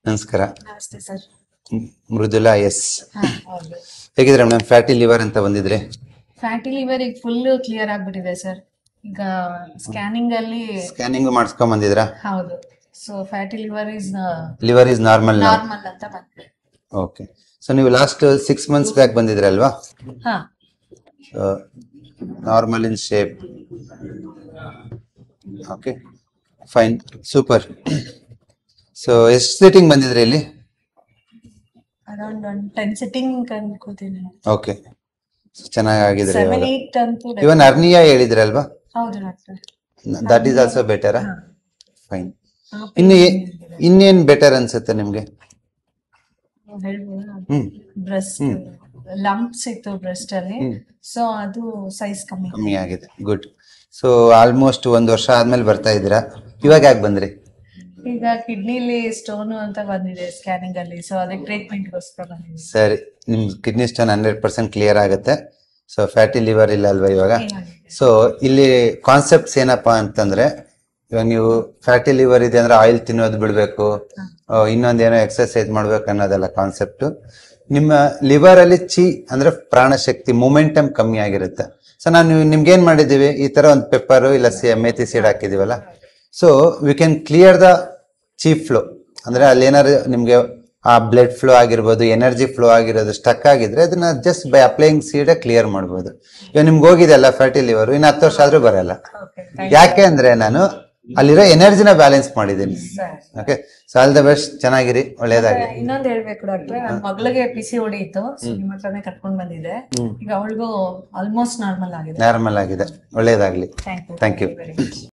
ನಮಸ್ಕಾರ. ನಮಸ್ತೆ sir. Mridula S. ಹೌದು. ಹೇಗಿದ್ರೆ ಮೇಡಮ್, ಫ್ಯಾಟಿ ಲಿವರ್ ಅಂತ ಬಂದಿದ್ರೆ? ಫ್ಯಾಟಿ ಲಿವರ್ ಈಗ ಫುಲ್ ಕ್ಲಿಯರ್ ಆಗ್ಬಿಟ್ಟಿದೆ ಸರ್. ಈಗ ಸ್ಕ್ಯಾನಿಂಗ್ ಅಲ್ಲಿ ಸ್ಕ್ಯಾನಿಂಗ್ ಮಾಡಿಸ್ಕೊಂಡ್ ಬಂದಿದ್ರಾ? ಹೌದು. So fatty liver is normal normal ಅಂತ ಬಂದಿದೆ. ಓಕೆ. ಸೊ ನೀವು ಲಾಸ್ಟ್ 6 months ಬ್ಯಾಕ್ ಬಂದಿದ್ರಲ್ವಾ? ಹಾ, normal in shape. Okay, fine, super. So ಎಷ್ಟು ಸೀಟಿಂಗ್ ಬಂದಿದ್ರಿ ಇಲ್ಲಿ? ಅರೌಂಡ್ 10 ಸಿಟ್ಟಿಂಗ್ ಅನ್ಕೋತೀನಿ. ಓಕೆ, ಚೆನ್ನಾಗಿದ್ರೆ 7-8 ಅಂತೂ ಇವನ್ ಅರ್ನಿಯಾ ಹೇಳಿದ್ರಲ್ವಾ? ಹೌದು doctor. That is also better. Fine. ಇನ್ನೇನ್ ಬೆಟರ್ ಅನ್ಸುತ್ತೆ ನಿಮ್ಗೆ? ಬ್ರೆಸ್ಟ್ ಲಂಪ್ಸ್ ಇತ್ತು ಬ್ರೆಸ್ಟ್ ಅಲ್ಲಿ, ಸೊ ಅದು ಸೈಜ್ ಕಮ್ಮಿ ಆಗಿದೆ. ಗುಡ್. ಸೊ ಆಲ್ಮೋಸ್ಟ್ 1 ವರ್ಷ ಆದ್ಮೇಲೆ ಬರ್ತಾ ಇದ್ದೀರಾ. ಇವಾಗ ಯಾಕೆ ಬಂದ್ರಿ? ಈಗ ಕಿಡ್ನಿಲಿ ಸ್ಟೋನ್ ಅಂತ ಬಂದಿದೆ ಸ್ಕ್ಯಾನಿಂಗ್ ಅಲ್ಲಿ, ಸೊ ಅದಕ್ಕೆ ಟ್ರೀಟ್ಮೆಂಟ್ ಗೋಸ್ಕರ ಬಂದಿದೆ. ಸರಿ, ನಿಮ್ ಕಿಡ್ನಿ ಸ್ಟೋನ್ 100% ಕ್ಲಿಯರ್ ಆಗುತ್ತೆ. ಸೊ ಫ್ಯಾಟಿ ಲಿವರ್ ಇಲ್ಲ ಅಲ್ವಾ ಇವಾಗ? ಸೊ ಇಲ್ಲಿ ಕಾನ್ಸೆಪ್ಟ್ಸ್ ಏನಪ್ಪಾ ಅಂತಂದ್ರೆ, ಇವಾಗ ನೀವು ಫ್ಯಾಟಿ ಲಿವರ್ ಇದೆ ಅಂದ್ರೆ ಆಯಿಲ್ ತಿನ್ನೋದು ಬಿಡ್ಬೇಕು, ಇನ್ನೊಂದೇನೋ ಎಕ್ಸರ್ಸೈಸ್ ಮಾಡ್ಬೇಕು ಅನ್ನೋದಲ್ಲ ಕಾನ್ಸೆಪ್ಟ್. ನಿಮ್ಮ ಲಿವರ್ ಅಲ್ಲಿ ಅಂದ್ರೆ ಪ್ರಾಣಶಕ್ತಿ, ಮೊಮೆಂಟಮ್ ಕಮ್ಮಿ ಆಗಿರುತ್ತೆ. ಸೊ ನಾನು ನಿಮ್ಗೆ ಏನ್ ಮಾಡಿದೀವಿ, ಈ ತರ ಒಂದು ಪೆಪ್ಪರ್ ಇಲ್ಲ ಮೇಥಿ ಸೀಡ್ ಹಾಕಿದೀವಲ್ಲ, so we can clear the cheap flow. ಅಂದ್ರೆ ಅಲ್ಲಿ ಏನಾದ್ರು ನಿಮ್ಗೆ ಆ ಬ್ಲಡ್ ಫ್ಲೋ ಆಗಿರ್ಬೋದು, ಎನರ್ಜಿ ಫ್ಲೋ ಆಗಿರೋದು ಸ್ಟಕ್ ಆಗಿದ್ರೆ ಅದನ್ನ just by applying seed clear ಮಾಡ್ಬೋದು. ಇವಾಗ ನಿಮ್ಗೆ ಹೋಗಿದೆ ಅಲ್ಲ ಫ್ಯಾಟಿ ಲಿವರ್, ಇನ್ನು 10 ವರ್ಷ ಆದ್ರೂ ಬರಲ್ಲ. ಯಾಕೆ ಅಂದ್ರೆ ನಾನು ಅಲ್ಲಿರೋ ಎನರ್ಜಿನ ಬ್ಯಾಲೆನ್ಸ್ ಮಾಡಿದ್ದೀನಿ. Okay, so all the best, ಚೆನ್ನಾಗಿರಿ, ಒಳ್ಳೇದಾಗಿ. ಇನ್ನೊಂದು ಹೇಳ್ಬೇಕು ಡಾಕ್ಟ್ರೆ, ನನ್ನ ಮಗಳಿಗೆ PCOD ಇತ್ತು, ನಿಮ್ಮ ಹತ್ರನೇ ಕರ್ಕೊಂಡ್ ಬಂದಿದ್ದೆ. ಈಗ ಅವಳಿಗೂ ಆಲ್ಮೋಸ್ಟ್ ನಾರ್ಮಲ್ ಆಗಿದೆ. ಒಳ್ಳೇದಾಗ್ಲಿ. Thank you.